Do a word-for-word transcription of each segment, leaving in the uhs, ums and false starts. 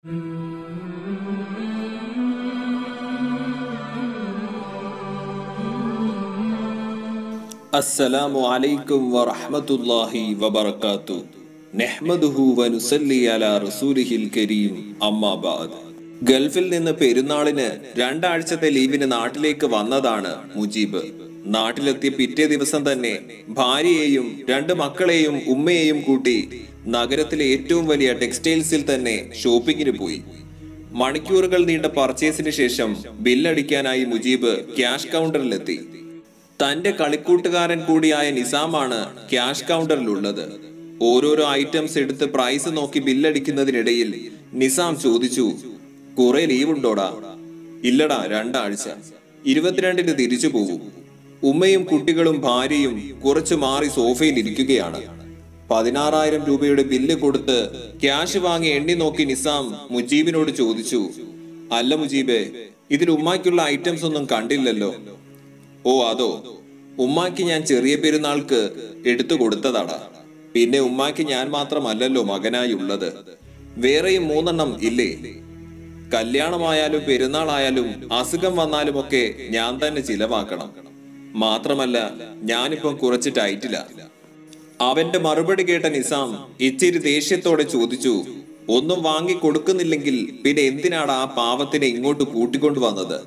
അസ്സലാമു അലൈക്കും വറഹ്മത്തുള്ളാഹി വബറകാതുഹു. നഹ്മദുഹു വനുസല്ലി അലാ റസൂലിഹിൽ കരീം. അമ്മാ ബഅദ്. ഗൾഫിൽ നിന്ന് പെരുന്നാളിന് രണ്ടാഴ്ചത്തെ ലീവിന് നാട്ടിലേക്ക് വന്നതാണ് മുജീബ്. നാട്ടിലെത്തിയ പിറ്റേ ദിവസം തന്നെ ഭാര്യയെയും രണ്ട് മക്കളെയും ഉമ്മയെയും കൂട്ടി നഗരത്തിലെ ഏറ്റവും വലിയ ടെക്സ്റ്റൈൽസിൽ തന്നെ ഷോപ്പിങ്ങിന് പോയി. മണിക്കൂറുകൾ നീണ്ട പർച്ചേസിന് ശേഷം ബില്ലടിക്കാനായി മുജീബ് ക്യാഷ് കൗണ്ടറിലെത്തി. തന്റെ കളിക്കൂട്ടുകാരൻ കൂടിയായ നിസാമാണ് ക്യാഷ് കൗണ്ടറിലുള്ളത്. ഓരോരോ ഐറ്റംസ് എടുത്ത് പ്രൈസ് നോക്കി ബില്ലടിക്കുന്നതിനിടയിൽ നിസാം ചോദിച്ചു, കുറെ ലീവ് ഉണ്ടോടാ? ഇല്ലടാ, രണ്ടാഴ്ച. ഇരുപത്തിരണ്ടിന് തിരിച്ചു പോകും. ഉമ്മയും കുട്ടികളും ഭാര്യയും കുറച്ചു മാറി സോഫയിൽ ഇരിക്കുകയാണ്. പതിനാറായിരം രൂപയുടെ ബില്ല് കൊടുത്ത് ക്യാഷ് വാങ്ങി എണ്ണി നോക്കി നിസാം മുജീബിനോട് ചോദിച്ചു, അല്ല മുജീബേ, ഇതിൽ ഉമ്മാക്കുള്ള ഐറ്റംസ് ഒന്നും കണ്ടില്ലല്ലോ. ഓ അതോ, ഉമ്മാക്ക് ഞാൻ ചെറിയ പെരുന്നാൾക്ക് എടുത്തു കൊടുത്തതാടാ. പിന്നെ ഉമ്മാക്ക് ഞാൻ മാത്രമല്ലല്ലോ മകനായി ഉള്ളത്, വേറെയും മൂന്നെണ്ണം ഇല്ലേ? കല്യാണമായാലും പെരുന്നാളായാലും അസുഖം വന്നാലും ഒക്കെ ഞാൻ തന്നെ ചിലവാക്കണം. മാത്രമല്ല ഞാനിപ്പം കുറച്ച് ടൈറ്റില്ല. അവന്റെ മറുപടി കേട്ട നിസാം ഇച്ചിരി ദേഷ്യത്തോടെ ചോദിച്ചു, ഒന്നും വാങ്ങി കൊടുക്കുന്നില്ലെങ്കിൽ പിന്നെ എന്തിനാണ് ആ പാവത്തിനെ ഇങ്ങോട്ട് കൂട്ടിക്കൊണ്ടു വന്നത്?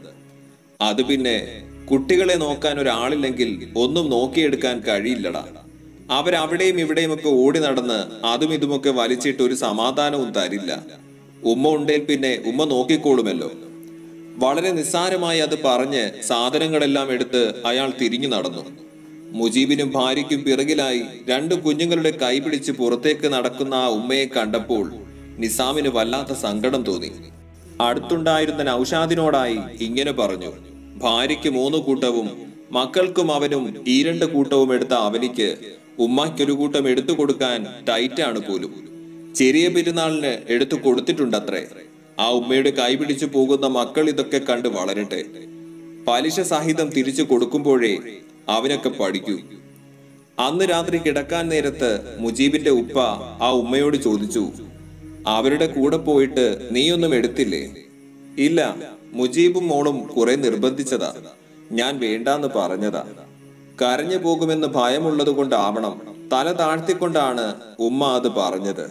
അത് പിന്നെ കുട്ടികളെ നോക്കാൻ ഒരാളില്ലെങ്കിൽ ഒന്നും നോക്കിയെടുക്കാൻ കഴിയില്ലടാ. അവരവിടെയും ഇവിടെയും ഒക്കെ ഓടി നടന്ന് അതും ഇതുമൊക്കെ വലിച്ചിട്ട് ഒരു സമാധാനവും തരില്ല. ഉമ്മ ഉണ്ടേൽ പിന്നെ ഉമ്മ നോക്കിക്കോളുമല്ലോ. വളരെ നിസ്സാരമായി അത് പറഞ്ഞ് സാധനങ്ങളെല്ലാം എടുത്ത് അയാൾ തിരിഞ്ഞു നടന്നു. മുജീബിനും ഭാര്യയ്ക്കും പിറകിലായി രണ്ടു കുഞ്ഞുങ്ങളുടെ കൈ പിടിച്ച് പുറത്തേക്ക് നടക്കുന്ന ആ ഉമ്മയെ കണ്ടപ്പോൾ നിസാമിന് വല്ലാത്ത സങ്കടം തോന്നി. അടുത്തുണ്ടായിരുന്ന നൗഷാദിനോടായി ഇങ്ങനെ പറഞ്ഞു, ഭാര്യയ്ക്ക് മൂന്ന് കൂട്ടവും മക്കൾക്കും അവനും ഈ രണ്ട് കൂട്ടവും എടുത്ത അവനിക്ക് ഉമ്മാക്കൊരു കൂട്ടം എടുത്തു കൊടുക്കാൻ ടൈറ്റാണ് പോലും. ചെറിയ പെരുന്നാളിന് എടുത്തു കൊടുത്തിട്ടുണ്ടത്രേ. ആ ഉമ്മയുടെ കൈ പിടിച്ചു പോകുന്ന മക്കൾ ഇതൊക്കെ കണ്ട് വളരട്ടെ. പലിശ സഹിതം തിരിച്ചു കൊടുക്കുമ്പോഴേ അവനൊക്കെ പഠിക്കൂ. അന്ന് രാത്രി കിടക്കാൻ നേരത്ത് മുജീബിന്റെ ഉപ്പ ആ ഉമ്മയോട് ചോദിച്ചു, അവരുടെ കൂടെ പോയിട്ട് നീയൊന്നും എടുത്തില്ലേ? ഇല്ല, മുജീബും മോളും കുറെ നിർബന്ധിച്ചതാ, ഞാൻ വേണ്ടാന്ന് പറഞ്ഞതാ. കരഞ്ഞു പോകുമെന്ന് ഭയമുള്ളത് കൊണ്ടാവണം, തല താഴ്ത്തിക്കൊണ്ടാണ് ഉമ്മ അത് പറഞ്ഞത്.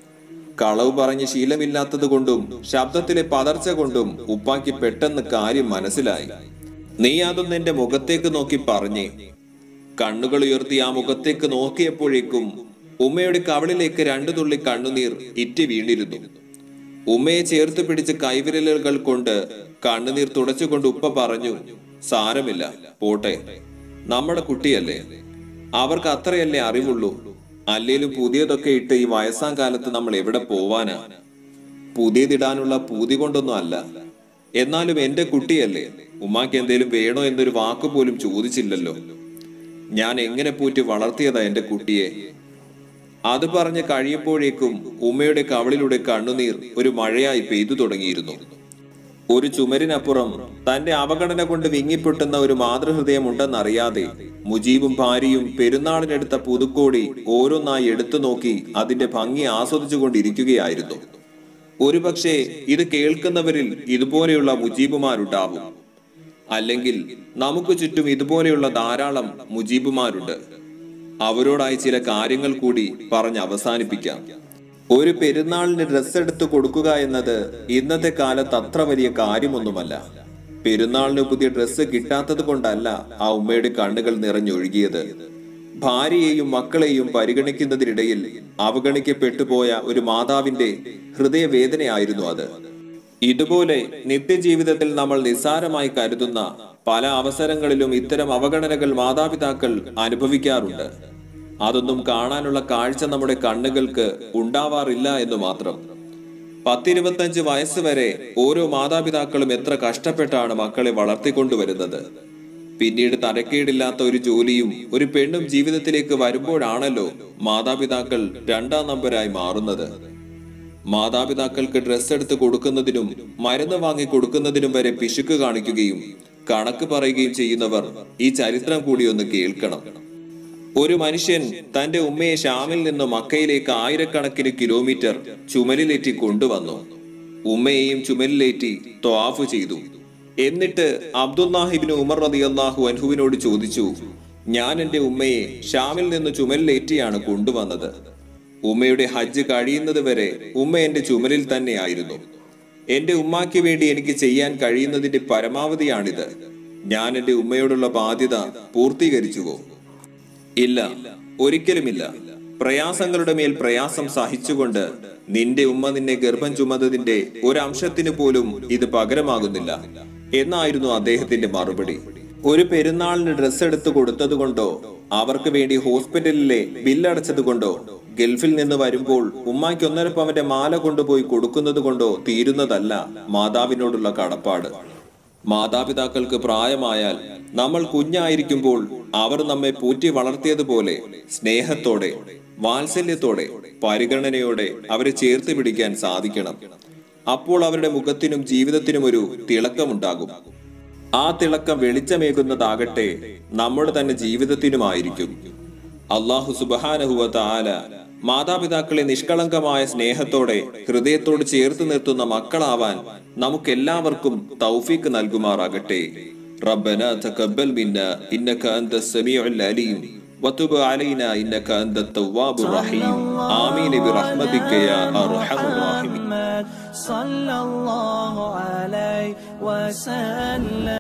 കളവ് പറഞ്ഞ് ശീലമില്ലാത്തത് കൊണ്ടും ശബ്ദത്തിലെ പതർച്ച കൊണ്ടും ഉപ്പാക്ക് പെട്ടെന്ന് കാര്യം മനസ്സിലായി. നീ അതൊന്നും എന്റെ മുഖത്തേക്ക് നോക്കി പറഞ്ഞേ. കണ്ണുകൾ ഉയർത്തി ആ മുഖത്തേക്ക് നോക്കിയപ്പോഴേക്കും ഉമ്മയുടെ കവിളിലേക്ക് രണ്ടു തുള്ളി കണ്ണുനീർ ഇറ്റി വീണിരുന്നു. ഉമ്മയെ ചേർത്ത് പിടിച്ച് കൈവിരലുകൾ കൊണ്ട് കണ്ണുനീർ തുടച്ചുകൊണ്ട് ഉപ്പ പറഞ്ഞു, സാരമില്ല, പോട്ടെ, നമ്മുടെ കുട്ടിയല്ലേ, അവർക്ക് അത്രയല്ലേ അറിവുള്ളൂ. അല്ലേലും പുതിയതൊക്കെ ഇട്ട് ഈ വയസ്സാം കാലത്ത് നമ്മൾ എവിടെ പോവാനാ? പുതിയതിടാനുള്ള പൂതി കൊണ്ടൊന്നും അല്ല, എന്നാലും എന്റെ കുട്ടിയല്ലേ, ഉമ്മാക്ക് എന്തേലും വേണോ എന്നൊരു വാക്ക് പോലും ചോദിച്ചില്ലല്ലോ. ഞാൻ എങ്ങനെ പൂറ്റി വളർത്തിയതാ എന്റെ കുട്ടിയെ. അത് പറഞ്ഞ് കഴിയുമ്പോഴേക്കും ഉമ്മയുടെ കവളിലൂടെ കണ്ണുനീർ ഒരു മഴയായി പെയ്തു തുടങ്ങിയിരുന്നു. ഒരു ചുമരിനപ്പുറം തന്റെ അവഗണന കൊണ്ട് വിങ്ങിപ്പൊട്ടുന്ന ഒരു മാതൃഹൃദയം ഉണ്ടെന്നറിയാതെ മുജീബും ഭാര്യയും പെരുന്നാളിനെടുത്ത പുതുക്കോടി ഓരോന്നായി എടുത്തു നോക്കി അതിന്റെ ഭംഗി ആസ്വദിച്ചു കൊണ്ടിരിക്കുകയായിരുന്നു. ഒരുപക്ഷെ ഇത് കേൾക്കുന്നവരിൽ ഇതുപോലെയുള്ള മുജീബുമാരുണ്ടാവും. അല്ലെങ്കിൽ നമുക്ക് ചുറ്റും ഇതുപോലെയുള്ള ധാരാളം മുജീബുമാരുണ്ട്. അവരോടായി ചില കാര്യങ്ങൾ കൂടി പറഞ്ഞ് അവസാനിപ്പിക്കാം. ഒരു പെരുന്നാളിന് ഡ്രസ്സ് എടുത്തു കൊടുക്കുക എന്നത് ഇന്നത്തെ കാലത്ത് അത്ര വലിയ കാര്യമൊന്നുമല്ല. പെരുന്നാളിന് പുതിയ ഡ്രസ്സ് കിട്ടാത്തത് കൊണ്ടല്ല ആ ഉമ്മയുടെ കണ്ണുകൾ നിറഞ്ഞൊഴുകിയത്. ഭാര്യയെയും മക്കളെയും പരിഗണിക്കുന്നതിനിടയിൽ അവഗണിക്കപ്പെട്ടു പോയ ഒരു മാതാവിന്റെ ഹൃദയവേദനയായിരുന്നു അത്. ഇതുപോലെ നിത്യജീവിതത്തിൽ നമ്മൾ നിസ്സാരമായി കരുതുന്ന പല അവസരങ്ങളിലും ഇത്തരം അവഗണനകൾ മാതാപിതാക്കൾ അനുഭവിക്കാറുണ്ട്. അതൊന്നും കാണാനുള്ള കാഴ്ച നമ്മുടെ കണ്ണുകൾക്ക് ഉണ്ടാവാറില്ല എന്ന് മാത്രം. പത്തിരുപത്തഞ്ച് വയസ്സ് വരെ ഓരോ മാതാപിതാക്കളും എത്ര കഷ്ടപ്പെട്ടാണ് മക്കളെ വളർത്തിക്കൊണ്ടുവരുന്നത്. പിന്നീട് തരക്കേടില്ലാത്ത ഒരു ജോലിയും ഒരു പെണ്ണും ജീവിതത്തിലേക്ക് വരുമ്പോഴാണല്ലോ മാതാപിതാക്കൾ രണ്ടാം നമ്പരായി മാറുന്നത്. മാതാപിതാക്കൾക്ക് ഡ്രസ്സ് എടുത്ത് കൊടുക്കുന്നതിനും മരുന്ന് വാങ്ങി കൊടുക്കുന്നതിനും വരെ പിശുക്ക് കാണിക്കുകയും കണക്ക് പറയുകയും ചെയ്യുന്നവർ ഈ ചരിത്രം കൂടി ഒന്ന് കേൾക്കണം. ഒരു മനുഷ്യൻ തന്റെ ഉമ്മയെ ഷാമിൽ നിന്ന് മക്കയിലേക്ക് ആയിരക്കണക്കിന് കിലോമീറ്റർ ചുമലിലേറ്റി കൊണ്ടുവന്നു. ഉമ്മയെയും ചുമലിലേറ്റി ത്വാഫ് ചെയ്തു. എന്നിട്ട് അബ്ദുല്ലാഹിബ്നു ഉമർ റളിയല്ലാഹു അൻഹുവിനോട് ചോദിച്ചു, ഞാൻ എന്റെ ഉമ്മയെ ഷാമിൽ നിന്ന് ചുമലിലേറ്റിയാണ് കൊണ്ടുവന്നത്. ഉമ്മയുടെ ഹജ്ജ് കഴിയുന്നത് വരെ ഉമ്മ എന്റെ ചുമലിൽ തന്നെയായിരുന്നു. എന്റെ ഉമ്മാക്ക് വേണ്ടി എനിക്ക് ചെയ്യാൻ കഴിയുന്നതിന്റെ പരമാവധിയാണിത്. ഞാൻ എന്റെ ഉമ്മയോടുള്ള ബാധ്യത പൂർത്തീകരിച്ചുവോ? ഇല്ല, ഒരിക്കലുമില്ല. പ്രയാസങ്ങളുടെ മേൽ പ്രയാസം സഹിച്ചുകൊണ്ട് നിന്റെ ഉമ്മ നിന്നെ ഗർഭം ചുമന്നതിന്റെ ഒരംശത്തിന് പോലും ഇത് പകരമാകുന്നില്ല എന്നായിരുന്നു അദ്ദേഹത്തിന്റെ മറുപടി. ഒരു പെരുന്നാളിന് ഡ്രസ്സ് എടുത്തു കൊടുത്തത് കൊണ്ടോ അവർക്ക് വേണ്ടി ഹോസ്പിറ്റലിലെ ബില്ലടച്ചത് കൊണ്ടോ ഗൾഫിൽ നിന്ന് വരുമ്പോൾ ഉമ്മായ്ക്ക് ഒന്നര പവന്റെ മാല കൊണ്ടുപോയി കൊടുക്കുന്നത് കൊണ്ടോ തീരുന്നതല്ല മാതാവിനോടുള്ള കടപ്പാട്. മാതാപിതാക്കൾക്ക് പ്രായമായാൽ നമ്മൾ കുഞ്ഞായിരിക്കുമ്പോൾ അവർ നമ്മെ പോറ്റി വളർത്തിയതുപോലെ സ്നേഹത്തോടെ വാത്സല്യത്തോടെ പരിഗണനയോടെ അവരെ ചേർത്ത് പിടിക്കാൻ സാധിക്കണം. അപ്പോൾ അവരുടെ മുഖത്തിനും ജീവിതത്തിനും ഒരു തിളക്കമുണ്ടാകും. ആ തിളക്കം വെളിച്ചമേകുന്നതാകട്ടെ നമ്മുടെ തന്നെ ജീവിതത്തിനുമായിരിക്കും. അല്ലാഹു സുബ്ഹാനഹു വ തആല മാതാപിതാക്കളെ നിഷ്കളങ്കമായ സ്നേഹത്തോടെ ഹൃദയത്തോട് ചേർത്ത് നിർത്തുന്ന മക്കളാവാൻ നമുക്കെല്ലാവർക്കും തൗഫീഖ് നൽകുമാറാകട്ടെ. റബ്ബനാ തഖബ്ബൽ മിന്നാ ഇന്നക അൻതസ് സമീഉൽ അലീം വതുബ് അലൈനാ ഇന്നക അൻതത് തവ്വാബുർ റഹീം. ആമീൻ ബിറഹ്മതിക യാ അർഹമർ റഹീമീൻ.